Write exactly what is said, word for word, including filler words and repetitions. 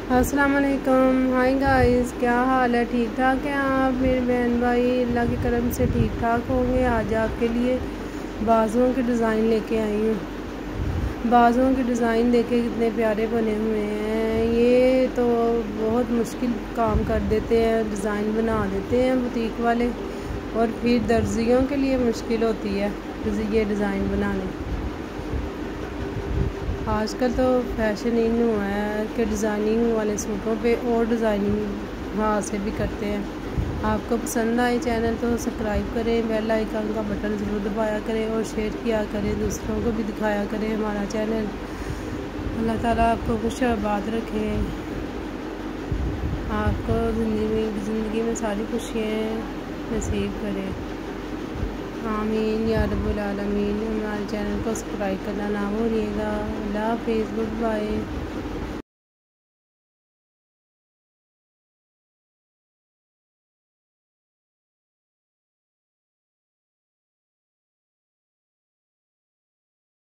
अस्सलाम वालेकुम। Hi guys, क्या हाल है? ठीक ठाक हैं आप मेरे बहन भाई? अल्लाह के करम से ठीक ठाक होंगे। आज आपके लिए बाजुओं के डिज़ाइन लेके आई हूँ। बाजुओं के डिज़ाइन देखे कितने प्यारे बने हुए हैं। ये तो बहुत मुश्किल काम कर देते हैं, डिज़ाइन बना देते हैं बुटीक वाले, और फिर दर्जियों के लिए मुश्किल होती है ये डिज़ाइन बनाने। आजकल तो फैशन इन हुआ है कि डिज़ाइनिंग वाले सूटों पे और डिज़ाइनिंग हाथ से भी करते हैं। आपको पसंद आए चैनल तो सब्सक्राइब करें, बेल आइकन का बटन ज़रूर दबाया करें और शेयर किया करें, दूसरों को भी दिखाया करें हमारा चैनल। अल्लाह ताला आपको खुश आबाद रखे, आपको ज़िंदगी में ज़िंदगी में सारी खुशियाँ नसीब करें। आमीन या रब्बुल आलमीन। हमारे चैनल को सब्सक्राइब करना ना भूलिएगा। अल्लाह हाफ़िज़, गुड बाय।